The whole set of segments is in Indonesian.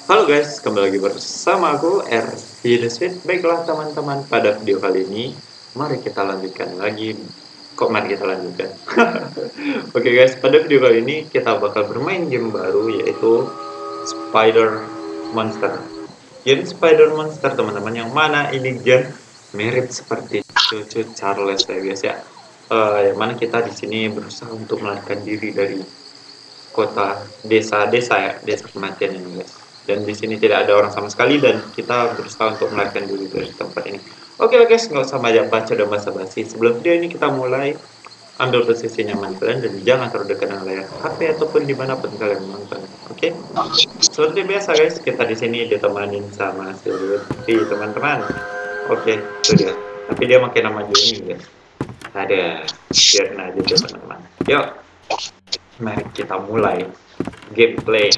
Halo guys, kembali lagi bersama aku RV The Sweet. Baiklah teman-teman, pada video kali ini mari kita lanjutkan lagi. Mari kita lanjutkan? Oke guys, pada video kali ini kita bakal bermain game baru, yaitu Spider Monster. Game Spider Monster teman-teman, yang mana ini game mirip seperti Cucu Charles ya guys ya. Yang mana kita di sini berusaha untuk melarikan diri dari kota desa ya, desa kematian ini guys. Dan di sini tidak ada orang sama sekali dan kita berusaha untuk melarikan diri dari tempat ini. Oke guys, nggak usah banyak baca dan basa-basi. Sebelum video ini kita mulai, ambil posisi nyaman kalian dan jangan terlalu dekat dengan layar HP ataupun dimanapun kalian menonton. Oke? Seperti biasa guys, kita di sini ditemanin sama si Lutfi teman-teman. Oke, itu dia. Tapi dia makin nama Juni guys. Ada, biarin aja dia teman-teman. Yuk, mari kita mulai gameplay.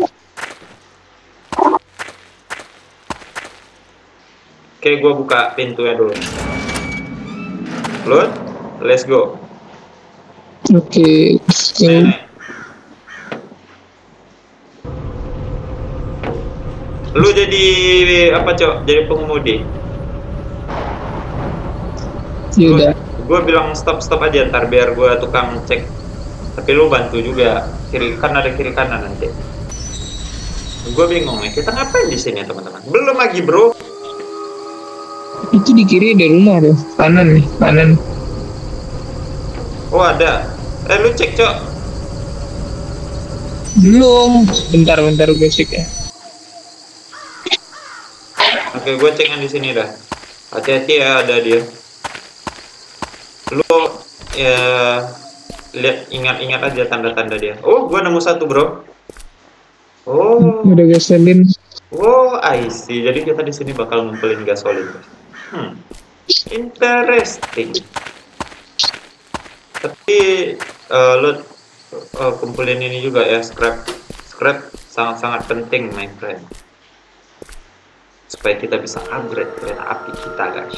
Oke, gue buka pintunya dulu. Load, let's go. Oke. Lu jadi apa, Cok? Jadi pengemudi? Yaudah. Gue bilang stop aja, ntar biar gue tukang cek. Tapi lu bantu juga. Kan ada kiri kanan nanti. Gue bingung ya, kita ngapain di sini teman-teman? Belum lagi bro. Itu di kiri ada rumah tuh, kanan nih, kanan. Oh ada. Lu cek, Cok. Belum. Bentar gue cek ya. Oke, gue cek yang di sini dah. Hati-hati ya, ada dia. Lu ya lihat, ingat aja tanda-tanda dia. Oh, gue nemu satu bro. Oh. Udah gasolin. Oh, I see. Jadi kita di sini bakal ngumpulin gasolin. Interesting. Tapi lo kumpulin ini juga ya, scrap sangat-sangat penting my friend, supaya kita bisa upgrade kereta api kita guys.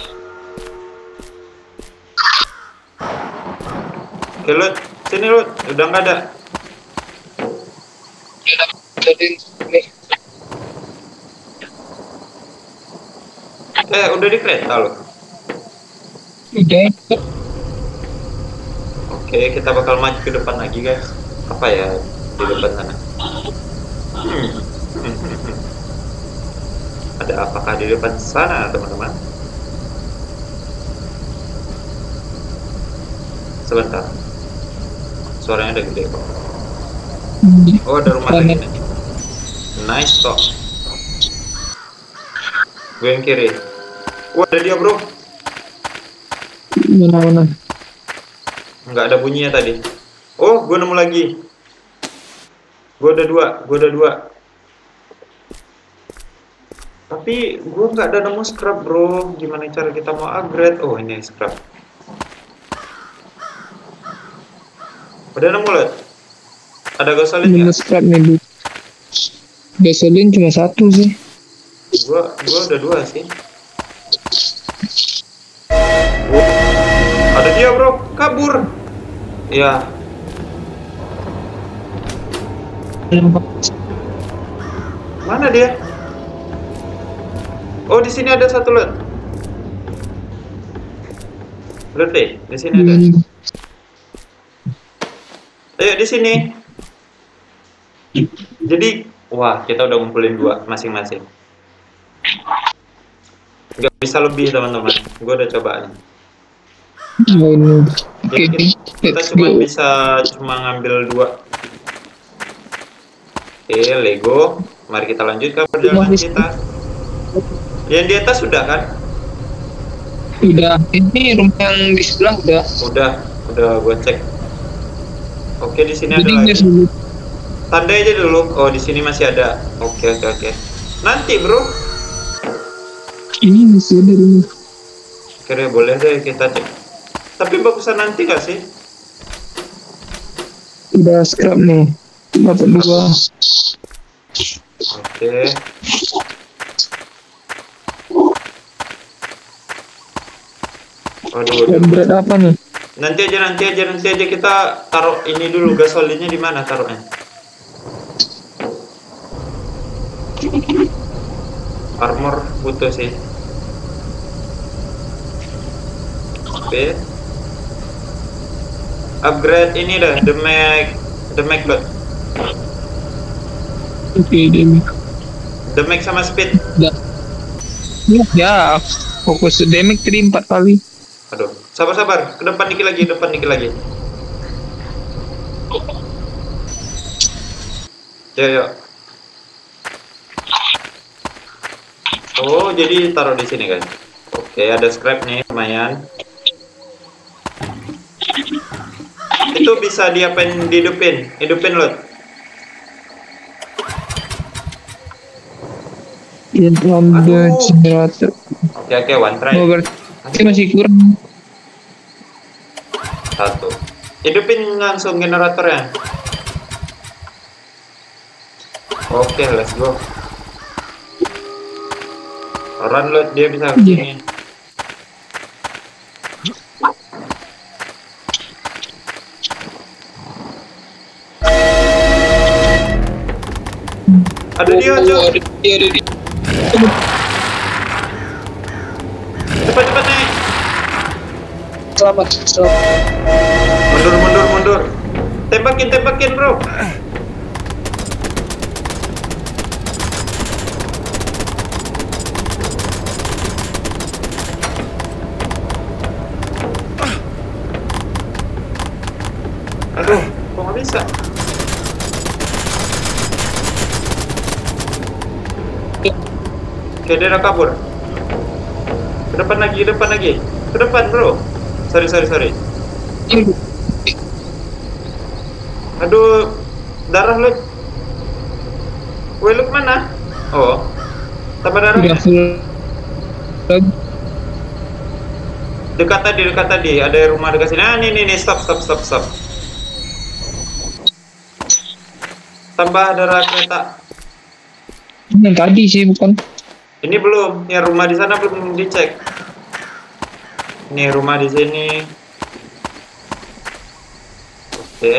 Oke lo, sini lo, udah nggak ada. Udah di kereta lo. Udah. Oke, kita bakal maju ke depan lagi guys. Apa ya di depan sana? Ada apakah di depan sana teman-teman? Sebentar. Suaranya udah gede kok. Oh, ada rumah lagi nih. Nice kok. Gue yang kiri. Wah, ada dia bro. Mana? Nggak ada bunyinya tadi. Oh, gue nemu lagi. Gue ada dua. Tapi gue nggak ada nemu scrap bro. Gimana cara kita mau upgrade? Oh, ini scrap. Udah nemu loh. Ada gasolin nggak? Scrap nih. Gasolin cuma satu sih. Gua udah dua sih. Ada dia bro, kabur. Ya. Mana dia? Oh, di sini ada satu lot. Lihat deh, di sini ada. Ayo di sini. Jadi, wah, kita udah ngumpulin dua masing-masing. Nggak bisa lebih teman-teman. Gue udah cobain. Jadi kita cuma ngambil dua. Oke, Lego. Mari kita lanjutkan perjalanan kita. Yang di atas sudah kan? Udah. Ini rumah yang di sebelah udah. Udah gue cek. Oke, di sini ada lagi. Tandai aja dulu. Oh, di sini masih ada. Oke. Nanti, bro. Ini masih ada dulu. Oke, boleh deh kita cek. Tapi bagusan nanti gak sih? Udah scrap nih. Dapat dua. Oke. Aduh. Berat apa nih? Nanti aja kita taruh ini dulu, gasolinnya di mana taruhnya? Armor butuh sih. Speed. Upgrade ini dah, the mag lot. Oke, damage. The mag sama speed. Ya, fokus damage tadi 4 kali. Aduh, sabar. Ke depan dikit lagi. Yuk. Oh, jadi taruh di sini guys. Oke, ada scrap nih, lumayan. Itu bisa diapain? Hidupin lot. Yang ada generator. Oke, one try. Oh, berarti masih kurang. 1. Hidupin langsung generatornya. Oke, let's go. Run lot, dia bisa kesini. Ada dia, Cok. Ada dia. Cepat naik. Selamat. Mundur. Tembakin, bro. Aduh, kok nggak bisa? Oke, dia udah kabur. Ke depan lagi. Ke depan, bro. Sorry. Aduh, darah lu. Woi, lu kemana? Oh, tambah darah. Udah full. Dekat tadi. Ada rumah dekat sini. Ah, nih. Stop. Tambah darah kereta. Yang tadi sih bukan. Ini belum. Yang rumah di sana belum dicek. Nih rumah di sini. Oke.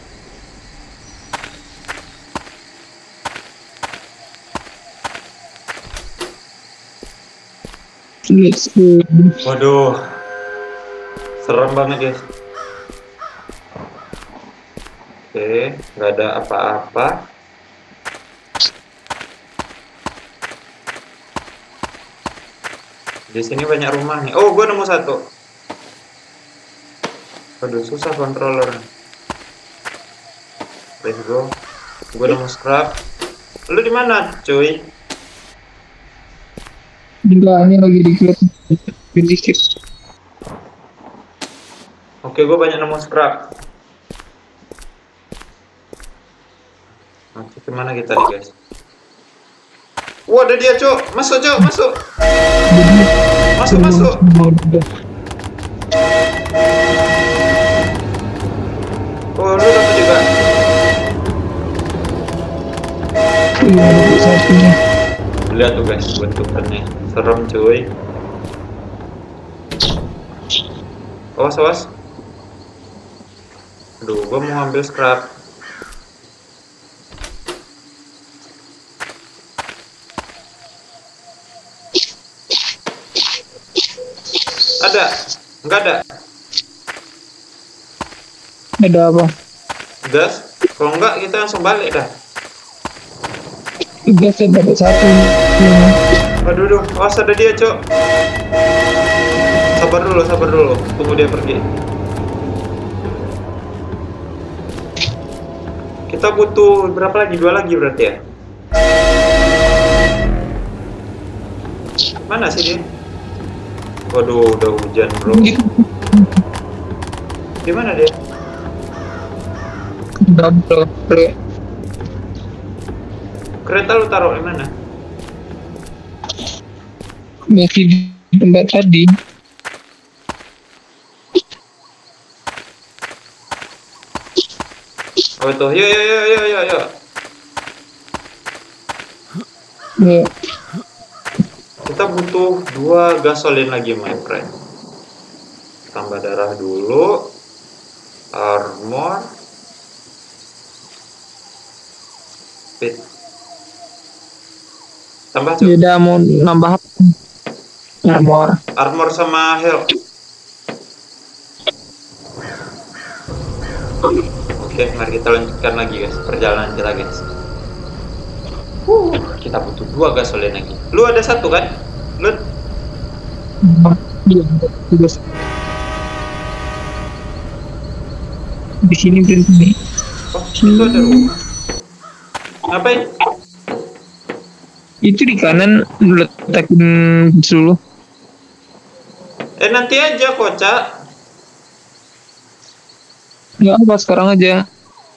Let's go. Waduh, serem banget guys. Oke, nggak ada apa-apa. Di sini banyak rumah nih. Oh, gue nemu satu. Waduh, susah controller. Let's go. Gue nemu scrap. Lu di mana, cuy? Enggak, ini lagi dikit. Oke, gue banyak nemu scrap. Oke, kemana kita nih guys? Wah, ada dia, Cok. Masuk. Masuk. Oh, lu dapat juga. Iya, satunya. Lihat tuh guys, bentukannya serem, cuy. Awas. Aduh, gua mau ngambil scrap. Ada? Enggak ada. Ada apa? Gas? Kalau enggak, kita langsung balik dah. Gas dapat satu. Aduh, awas ada dia, Cok. Sabar dulu. Tunggu dia pergi. Kita butuh berapa lagi? 2 lagi berarti ya? Mana sih dia? Waduh, udah hujan, bro. Di mana dia? Double. Kereta lu taruh di mana? Masih di tempat tadi. Oh itu, yuk. Ya. Kita butuh 2 gasolin lagi, my friend. Tambah darah dulu. Armor. Speed. Tambah Dia Cuk. udah mau nambah armor. Armor sama health. Oke, mari kita lanjutkan lagi guys perjalanan kita guys. Kita butuh 2 gasolin lagi. Lu ada 1 kan? Lu Iya, tugas di sini berhenti. oh, lu ada rumah. Ngapain? Itu di kanan lu letakin dulu. Nanti aja kocak. Nggak apa sekarang aja.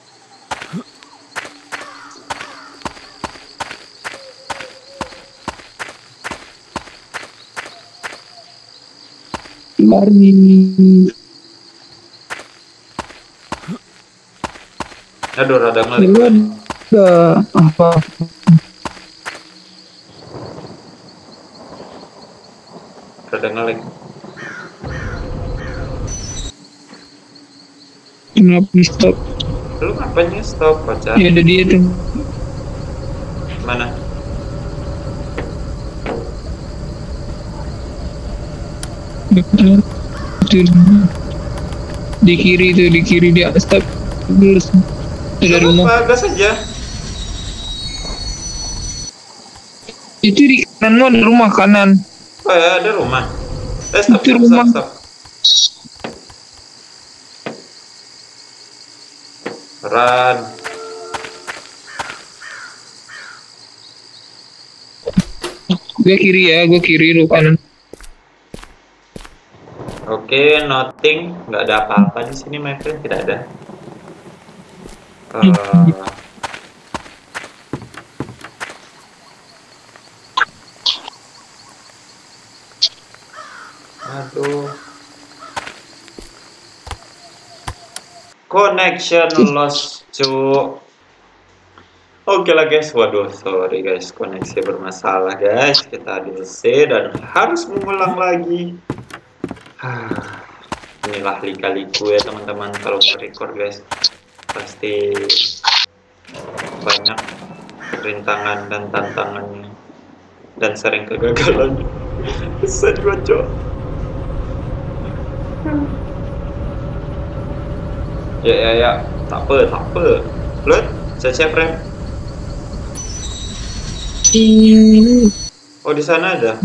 Lari. Aduh, rada ngelik. Lu ada apa? Rada ngelik. Kenapa di stop? Lu ngapain stop kocak? Ya ada dia tuh. Mana? Itu di kiri tuh, di kiri dia stop dulu. Ada rumah. Apa? Gas aja. Itu di kanan ada rumah kanan. Oh ya, ada rumah. Stop, Itu rumah. stop. Run. Gue kiri ya, gue kiri lu kanan. Oke, nothing, nggak ada apa-apa di sini, my friend, tidak ada. Aduh. Connection lost, cu. Oke lah guys, waduh, sorry guys, koneksi bermasalah guys. Kita DC dan harus mengulang lagi. Inilah lika-liku ya teman-teman kalau record guys, pasti banyak rintangan dan tantangannya dan sering kegagalan. Kesan gue cok. Ya, tak apa. Lut, siap rem. Oh di sana ada.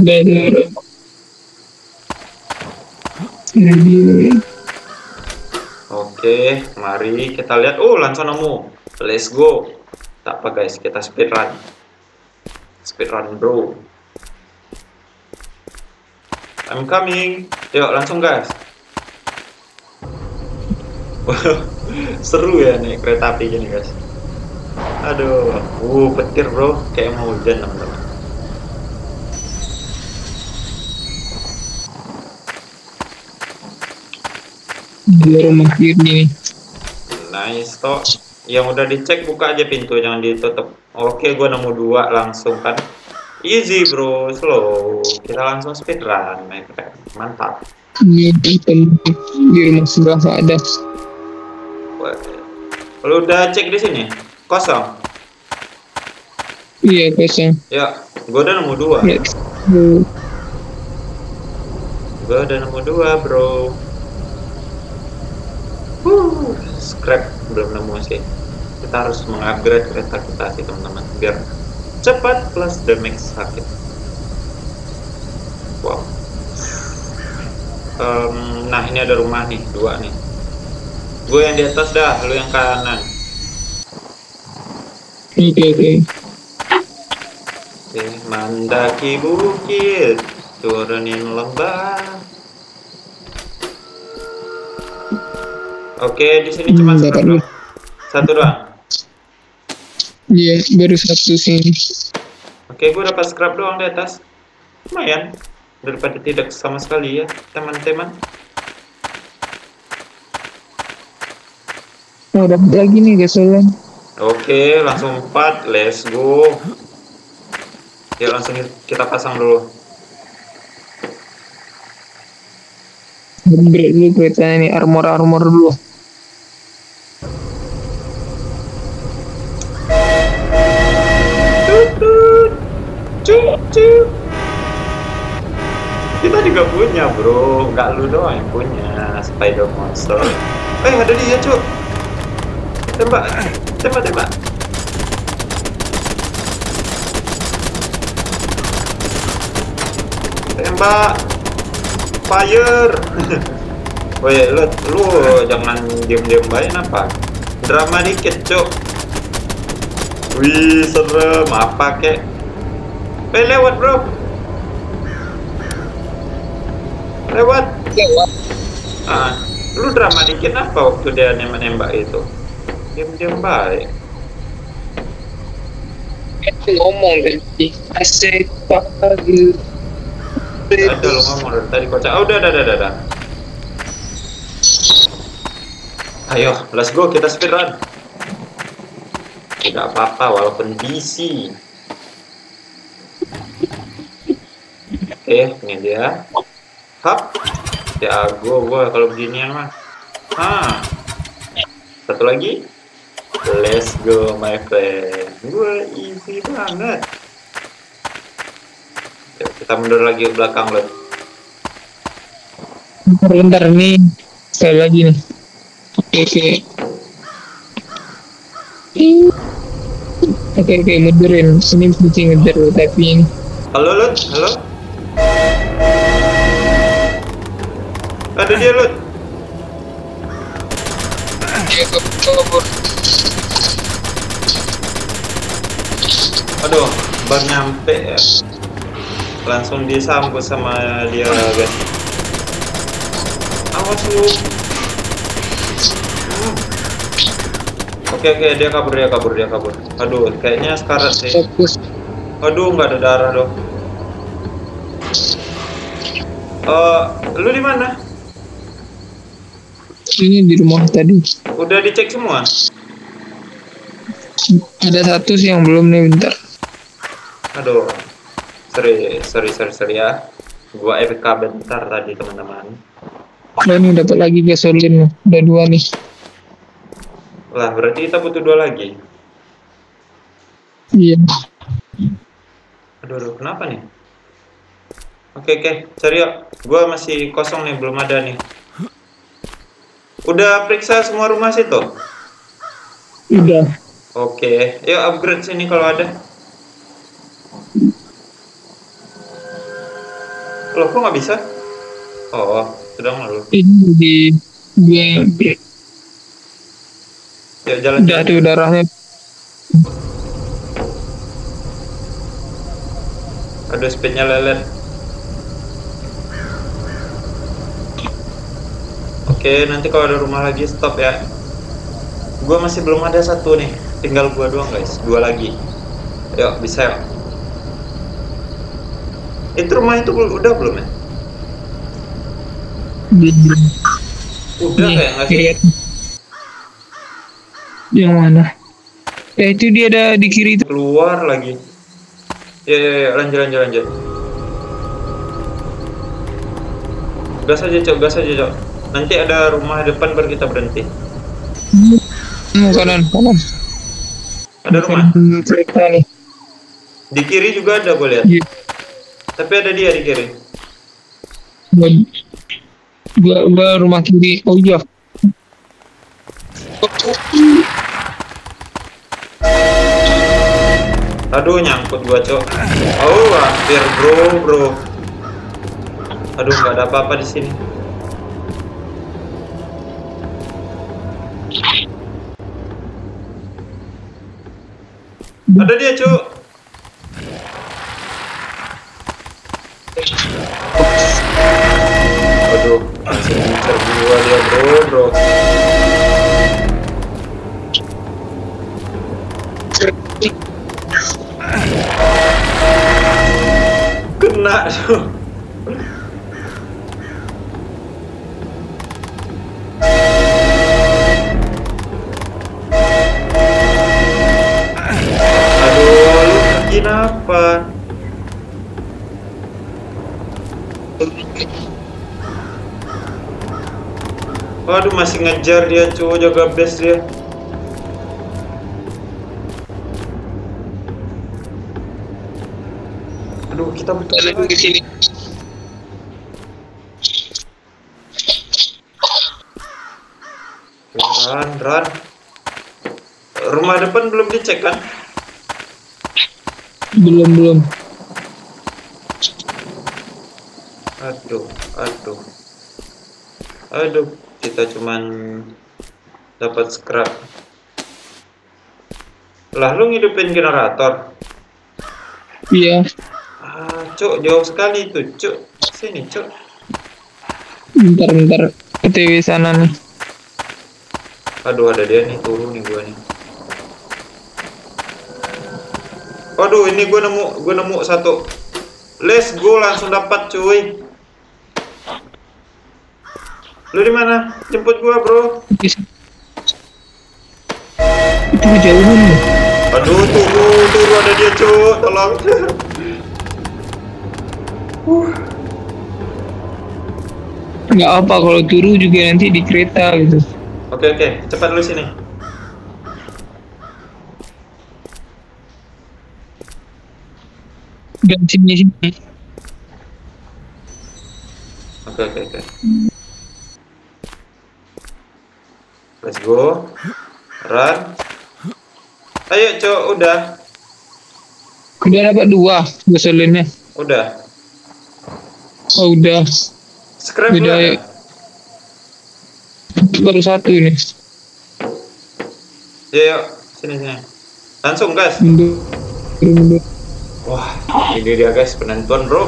Oke, mari kita lihat. Oh, langsung nemu. Let's go. Tak apa guys, kita speedrun. Speedrun bro. I'm coming. Yuk langsung guys. Seru ya naik kereta api gini guys. Aduh, petir bro, kayak mau hujan teman-teman. Di rumah kiri. Nice toh. Yang udah dicek buka aja pintu, jangan ditutup. Oke, gua nemu 2 langsung kan. Easy bro, slow. Kita langsung speedrun, my friend. Mantap. Di rumah sebelah ada. Lu udah cek di sini? Kosong. Iya kosong. Ya, gua udah nemu 2. Ya. Gua udah nemu 2 bro. Scrap belum nemu sih. Kita harus mengupgrade kereta kita sih teman-teman biar cepat plus damage sakit. Wow. Nah ini ada rumah nih 2 nih. Gue yang di atas dah, lu yang kanan. Oke. Mendaki bukit, turunin lembah. Oke, di sini cuma satu doang. Iya, baru 1 sini. Oke, gue dapat scrap doang di atas. Lumayan daripada tidak sama sekali ya, teman-teman. Oh, dapat lagi nih gasolan. Oke, langsung 4, let's go. Ya langsung kita pasang dulu. Break dulu keretanya nih, armor dulu. Cuk. Kita juga punya bro, nggak lu doang yang punya spider monster. Ada dia cuk. Tembak, tembak, tembak. Tembak, fire. Woi, lu jangan diam-diam baik apa? Drama dikit cuk. Wih, serem apa kek? Lewat bro. Lewat. Lu drama dikit apa waktu dia nembak itu? Diam-diam baik. Itu ngomong tadi. Asik pagi. Ada lu ngomong dari tadi kocak. Udah. Ayo, let's go, kita speedrun. Tidak apa-apa walaupun DC. Ini dia. Hap. Ya gua kalau beginian mah. Satu lagi. Let's go my friend. Gue easy banget. Yuk, kita mundur lagi ke belakang loh. Bentar nih. Sekali lagi nih. Oke, mundurin. Sini mesti ngejar tapi ini. Halo Lut, halo. Ada dia Lut. Dia kabur. Aduh, baru nyampe ya. Langsung disambut sama dia guys. Awas lu. Oke, dia kabur. Aduh, kayaknya sekarat sih. Fokus. Aduh, nggak ada darah dong. Lu di mana? Ini di rumah tadi. Udah dicek semua? Ada satu sih yang belum nih, bentar. Aduh, sorry ya. Gua FK bentar tadi teman-teman. Ini dapat lagi gasolin. Udah 2 nih. Lah, berarti kita butuh 2 lagi. Iya. Aduh, kenapa nih? Oke, cari yuk. Gua masih kosong nih, belum ada nih. Udah periksa semua rumah situ? Udah. Oke, yuk upgrade sini kalau ada. Loh, kok nggak bisa? Oh, sedang lalu. Ini di gue. Yuk jalan. Udah tuh darahnya. Aduh, speednya lelet. Oke, nanti kalau ada rumah lagi stop ya. Gua masih belum ada satu nih. Tinggal gua doang guys, 2 lagi. Yuk, bisa yuk. Itu rumah itu udah belum ya? Belum. Udah kayak nggak sih? Yang mana? Itu dia ada di kiri itu. Keluar lagi. Ya, lanjut. Gas aja cok. Nanti ada rumah depan baru kita berhenti. Kanan. Ada rumah. Cerita nih. Di kiri juga ada gue lihat. Iya. Tapi ada dia di kiri. Gua rumah kiri. Oh iya. Aduh, nyangkut gua cok. Oh, hampir bro. Aduh, nggak ada apa-apa di sini. Ada dia cok. Aduh, langsung ngincer gua dia bro. Kena tuh. Aduh, lu bikin apa? Waduh, masih ngejar dia cuy, jaga base dia. Aduh, kita butuh Ada di sini. Run. Rumah depan belum dicek kan? Belum. Aduh, kita cuman dapat scrap. Lah, lu ngidupin generator? Iya. Cuk, jauh sekali itu, cuk. Sini, cuk. Bentar. PTW sana nih. Aduh, ada dia nih, turun nih gua nih. Aduh, ini gua nemu satu. Let's go, langsung dapat, cuy. Lu di mana? Jemput gua, bro. Itu jauh nih. Aduh, tunggu ada dia, cuk. Tolong. Nggak apa kalau turu juga nanti di kereta gitu. Oke, cepat lu sini. Dan sini. Oke. Let's go. Run. Ayo, cok, udah. Udah dapat 2 gasolinnya. Udah. Oh, udah. Scrap Udah, ya. Baru 1 ini. Yuk, sini. Langsung, guys. Mundur. Wah, ini dia, guys, penentuan, bro.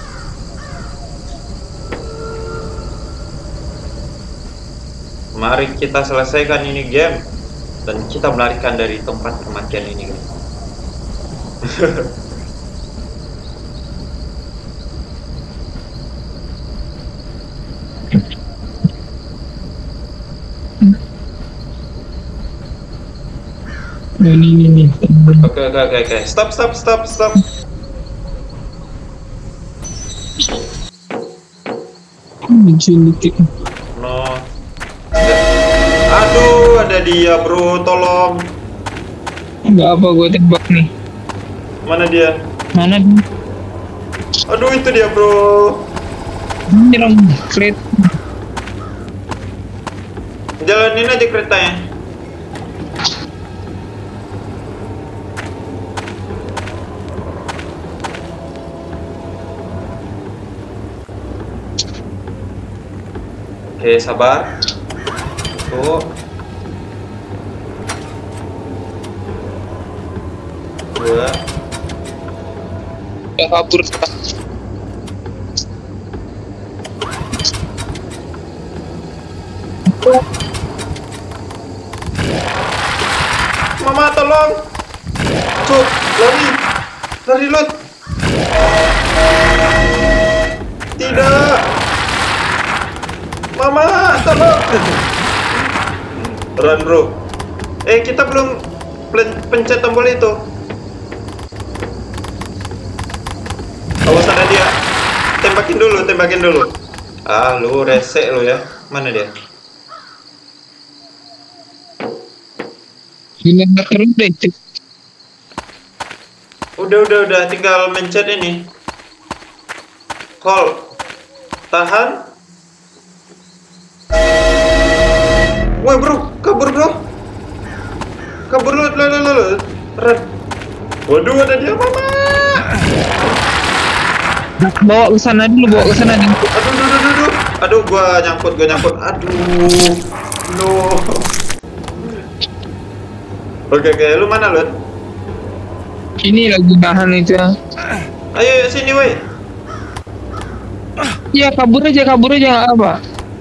Mari kita selesaikan ini game dan kita melarikan dari tempat kematian ini, guys. Ini. Oke. Stop. Dikit. No. Aduh, ada dia, bro. Tolong. Nggak apa, gue tembak nih. Mana dia? Mana dia? Aduh, itu dia, bro. Nyerang kereta. Jalanin aja keretanya. Oke, sabar. Tuh. Dua. Ya kabur. Mama, tolong. Cuk, lari Lut. Tidak. Mama, tolong. Run, bro. Kita belum pencet tombol itu. Awas, ada dia. Tembakin dulu. Ah, lu resek lu ya. Mana dia? Generator udah itu. Udah, tinggal mencet ini. Hold. Tahan. Woi, bro, kabur, bro. Kabur lu. Red. Waduh, ada dia, Mama. Bawa ke sana dulu. Aduh, gua nyangkut. Aduh. No. Oke, lu mana, Lut? Ini lagi nahan itu ya. Ayo sini, woi. Ya kabur aja nggak apa.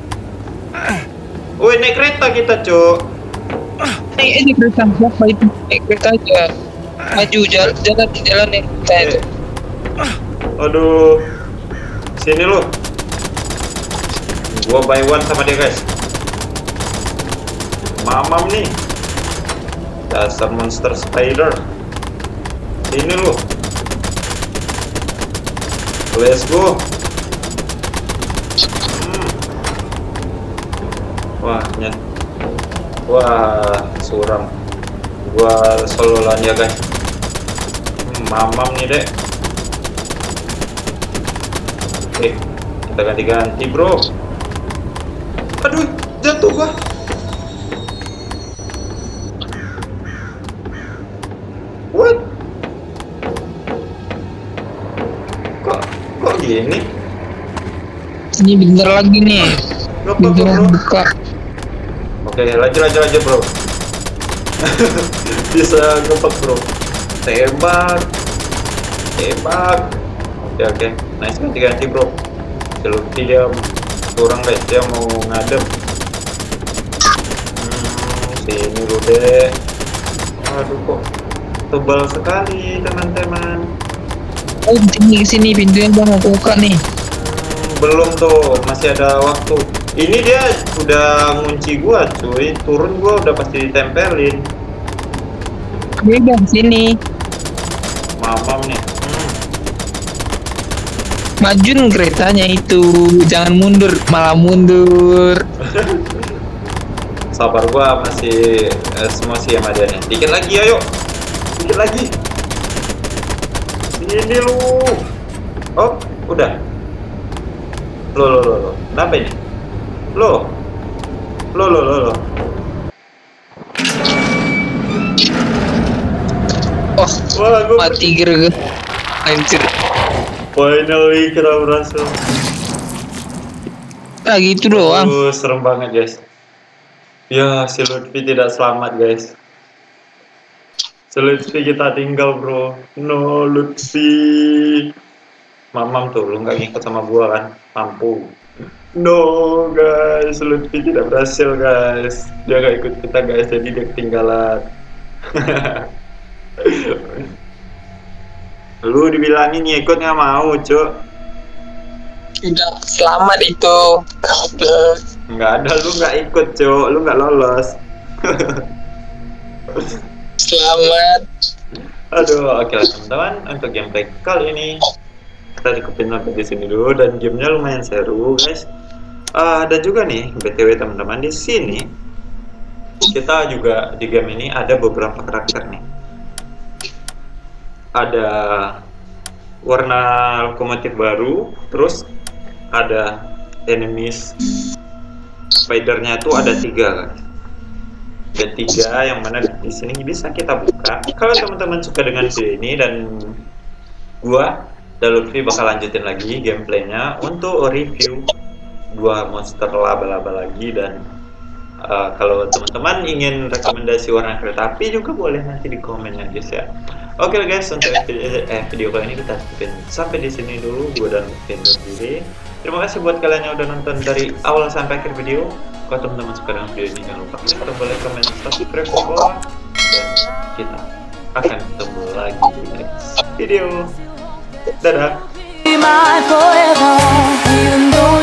Woi, naik kereta kita, Cok. Naik aja kereta, siapa itu? Naik kereta aja. Maju jalan yang kita itu. Aduh. Sini lu. Gua buy one sama dia, guys. Mamam nih. Dasar monster spider. Sini lu. Let's go. Wah, suram. Gua sololan ya, guys. Mamam nih, Dek. Oke, kita ganti-ganti bro. Aduh, jatuh gua. What? Kok gini? Ini bentar lagi nih. Gak apa-apa Bentar bro. buka. Oke, lanjut bro. Bisa ngepak bro. Tembak. Oke, nice, ganti bro. Selupti dia kurang guys, dia mau ngadep. Sini dulu deh. Aduh kok tebal sekali teman-teman. Oh, sini pintunya udah mau buka nih. Belum tuh, masih ada waktu. Ini dia udah ngunci gua cuy, turun gua udah pasti ditempelin. Udah sini. Mamam nih. Majuin keretanya itu, jangan mundur, malah mundur. Sabar gua masih emosi sama dia nih. Dikit lagi ayo. Dikit lagi. Sini lu. Oh, udah. Lo. Kenapa ini? Lo. Oh, Wah, gua mati kira-kira. Anjir. finally kita berhasil. Ah gitu doang. Serem banget guys. Ya, si Lutfi tidak selamat guys. Si Lutfi kita tinggal bro. No Lutfi. Mamam tuh, lu nggak ngikut sama gua kan? Mampu. No guys, Lutfi tidak berhasil guys. Dia nggak ikut kita guys, jadi dia ketinggalan. Lu dibilangin ikut nggak mau, Cuk. Udah selamat itu. Nggak ada, lu nggak ikut, Cuk. Lu nggak lolos. Selamat. Aduh, oke lah teman-teman, untuk gameplay kali ini kita cukupin sampai di sini dulu, dan gamenya lumayan seru guys. Ada juga nih BTW teman-teman, di sini kita juga di game ini ada beberapa karakter nih. Ada warna lokomotif baru, terus ada enemies spidernya tuh ada 3 guys. Ada 3 yang mana di sini bisa kita buka. Kalau teman-teman suka dengan video ini, dan gua dan Lutfi bakal lanjutin lagi gameplaynya untuk review 2 monster laba-laba lagi. Dan kalau teman-teman ingin rekomendasi warna kereta api juga boleh nanti di komen ya guys ya. Oke guys, untuk video kali ini kita sampai di sini dulu. Gue dan Lutfi undur diri. Terima kasih buat kalian yang udah nonton dari awal sampai akhir video. Kalau teman-teman suka dengan video ini, jangan lupa klik tombol like, komen, subscribe ke bawah, dan kita akan ketemu lagi di next video. Dadah.